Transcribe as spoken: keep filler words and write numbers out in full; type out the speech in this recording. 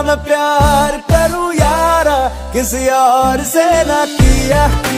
मैं प्यार करूं यारा, किसी और से ना किया।